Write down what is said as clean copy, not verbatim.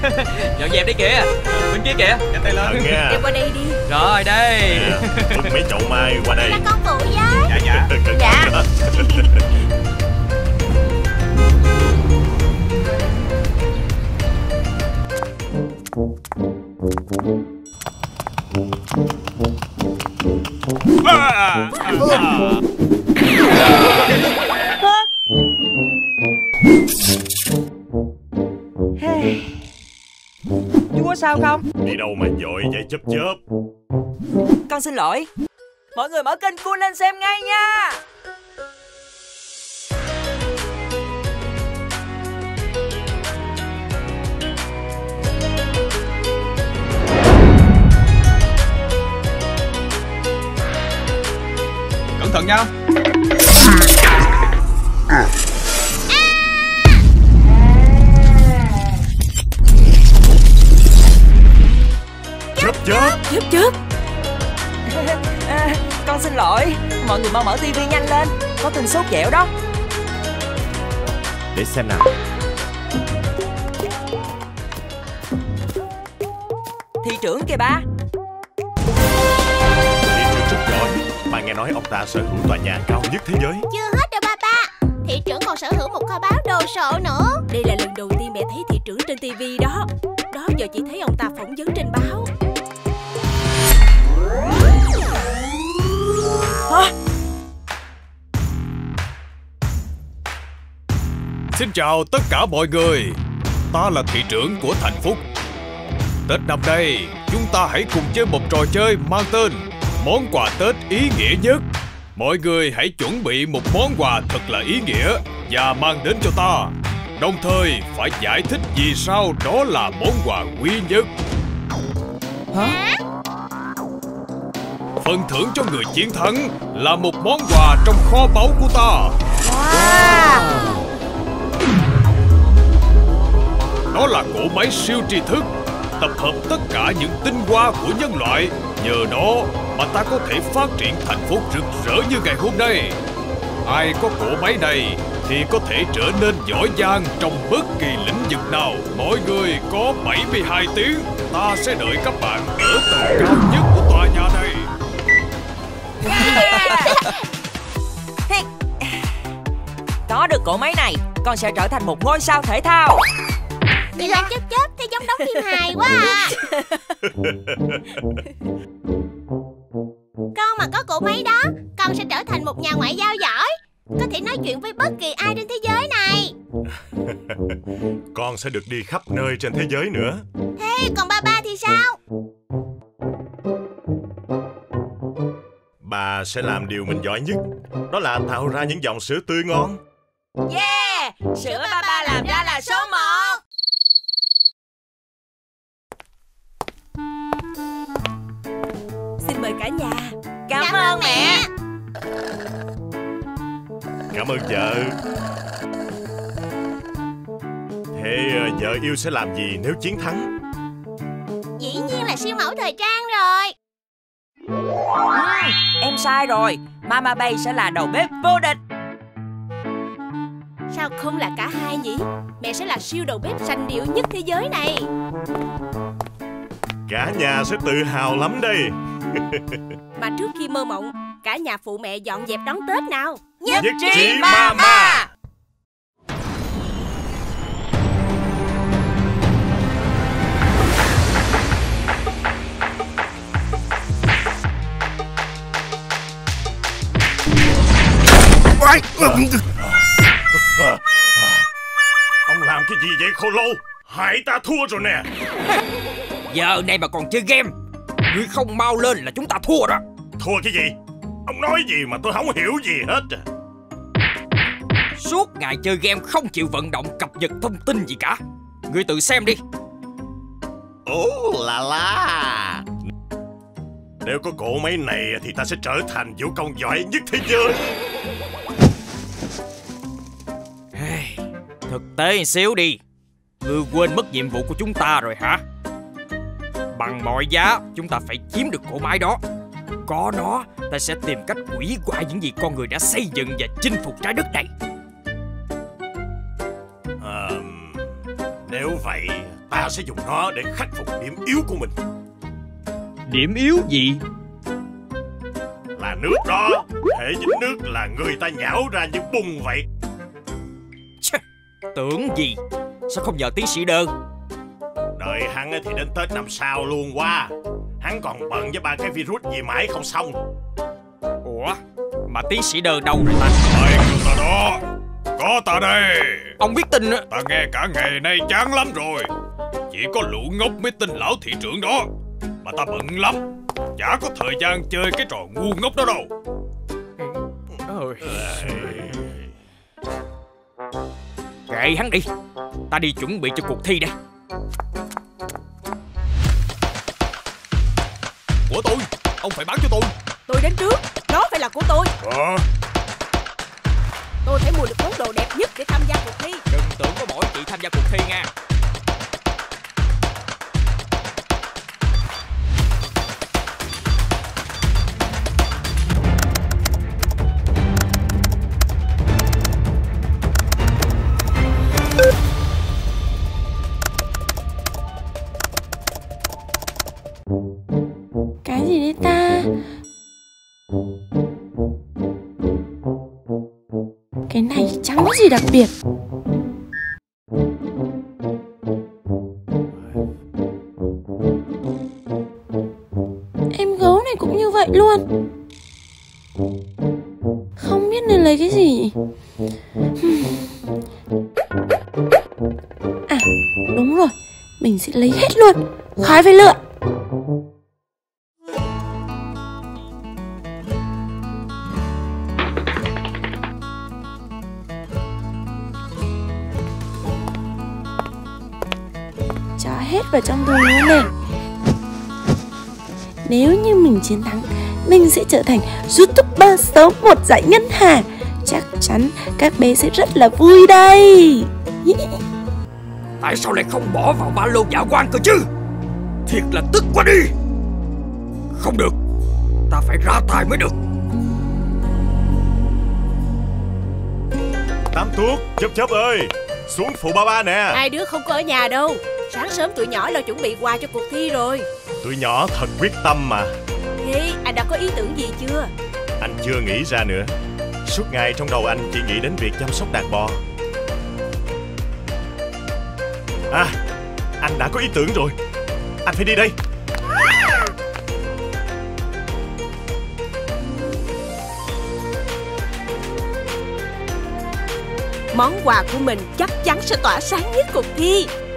Dọn dẹp đi kìa. Bên kia kìa. Nhanh tay lên nha. Đi qua đây đi. Rồi đây. Vứt mấy chậu mai qua đây. Là con phụ với. Dạ. Dạ. Chú có sao không? Đi đâu mà vội vậy chớp chớp? Con xin lỗi. Mọi người mở kênh Cool lên xem ngay nha. Cẩn thận nhau. Chớp. Con xin lỗi. Mọi người mau mở tivi nhanh lên. Có tin sốt dẻo đó. Để xem nào. Thị trưởng kìa ba. Thị trưởng rất giỏi. Bà nghe nói ông ta sở hữu tòa nhà cao nhất thế giới. Chưa hết đâu ba. Thị trưởng còn sở hữu một kho báo đồ sộ nữa. Đây là lần đầu tiên mẹ thấy thị trưởng trên tivi đó. Đó giờ chỉ thấy ông ta phỏng vấn trên báo. Hả? Xin chào tất cả mọi người. Ta là thị trưởng của thành Phúc. Tết năm nay, chúng ta hãy cùng chơi một trò chơi mang tên món quà Tết ý nghĩa nhất. Mọi người hãy chuẩn bị một món quà thật là ý nghĩa và mang đến cho ta. Đồng thời phải giải thích vì sao đó là món quà quý nhất. Hả? Phần thưởng cho người chiến thắng là một món quà trong kho báu của ta. Wow. Đó là cỗ máy siêu tri thức, tập hợp tất cả những tinh hoa của nhân loại. Nhờ đó mà ta có thể phát triển thành phố rực rỡ như ngày hôm nay. Ai có cỗ máy này thì có thể trở nên giỏi giang trong bất kỳ lĩnh vực nào. Mọi người có 72 tiếng. Ta sẽ đợi các bạn ở tầng cao nhất của tòa nhà này. Có được cỗ máy này, con sẽ trở thành một ngôi sao thể thao. Thì là chớp thấy giống đóng phim hài quá à. Con mà có cỗ máy đó, con sẽ trở thành một nhà ngoại giao giỏi, có thể nói chuyện với bất kỳ ai trên thế giới này. Con sẽ được đi khắp nơi trên thế giới nữa. Thế còn ba thì sao? Bà sẽ làm điều mình giỏi nhất. Đó là tạo ra những dòng sữa tươi ngon. Yeah! Sữa ba làm ra là số 1. Xin mời cả nhà. Cảm ơn mẹ. Cảm ơn vợ. Thế vợ yêu sẽ làm gì nếu chiến thắng? Dĩ nhiên là siêu mẫu thời trang rồi. Em sai rồi. Mama Bay sẽ là đầu bếp vô địch. Sao không là cả hai nhỉ? Mẹ sẽ là siêu đầu bếp sành điệu nhất thế giới này. Cả nhà sẽ tự hào lắm đây. Mà trước khi mơ mộng, cả nhà phụ mẹ dọn dẹp đón Tết nào. Nhất trí Mama. Ông làm cái gì vậy khô lâu? Hại ta thua rồi nè. Giờ này mà còn chơi game, ngươi không mau lên là chúng ta thua đó. Thua cái gì? Ông nói gì mà tôi không hiểu gì hết. Suốt ngày chơi game không chịu vận động cập nhật thông tin gì cả. Ngươi tự xem đi. Ố là la. Nếu có cỗ máy này thì ta sẽ trở thành vũ công giỏi nhất thế giới. Thực tế một xíu đi. Ngươi quên mất nhiệm vụ của chúng ta rồi hả? Bằng mọi giá chúng ta phải chiếm được cỗ máy đó. Có nó, ta sẽ tìm cách hủy hoại những gì con người đã xây dựng và chinh phục trái đất này. Nếu vậy, ta sẽ dùng nó để khắc phục điểm yếu của mình. Điểm yếu gì? Là nước đó. Hễ dính nước là người ta nhão ra như bùn vậy. Tưởng gì? Sao không nhờ tiến sĩ Đơn? Đợi hắn thì đến Tết năm sau luôn qua. Hắn còn bận với 3 cái virus gì mãi không xong. Ủa? Mà tiến sĩ Đơn đâu rồi ta? Ai kêu ta đó? Có ta đây. Ông biết tin á? Ta nghe cả ngày nay chán lắm rồi. Chỉ có lũ ngốc mới tin lão thị trưởng đó. Mà ta bận lắm, chả có thời gian chơi cái trò ngu ngốc đó đâu. Kệ hắn đi. Ta đi chuẩn bị cho cuộc thi đây. Của tôi, ông phải bán cho tôi. Tôi đến trước, nó phải là của tôi. Tôi phải mua được món đồ đẹp nhất để tham gia cuộc thi. Đừng tưởng có mỗi chị tham gia cuộc thi nha. Cái gì đấy ta? Cái này chẳng có gì đặc biệt. Em gấu này cũng như vậy luôn. Không biết nên lấy cái gì. À, đúng rồi, mình sẽ lấy hết luôn, khỏi phải lựa. Cho hết vào trong thùng luôn này. Nếu như mình chiến thắng, mình sẽ trở thành YouTuber số 1 giải ngân hà. Chắc chắn các bé sẽ rất là vui đây. Tại sao lại không bỏ vào ba lô dạ quang cơ chứ? Thiệt là tức quá đi. Không được, ta phải ra tay mới được. Tám Tuốt, Chớp Chớp ơi, xuống phụ ba ba nè. Hai đứa không có ở nhà đâu. Sáng sớm tụi nhỏ lo chuẩn bị quà cho cuộc thi rồi. Tụi nhỏ thật quyết tâm mà. Thế anh đã có ý tưởng gì chưa? Anh chưa nghĩ ra nữa. Suốt ngày trong đầu anh chỉ nghĩ đến việc chăm sóc đàn bò. À, anh đã có ý tưởng rồi. Anh phải đi đây. Món quà của mình chắc chắn sẽ tỏa sáng nhất cuộc thi.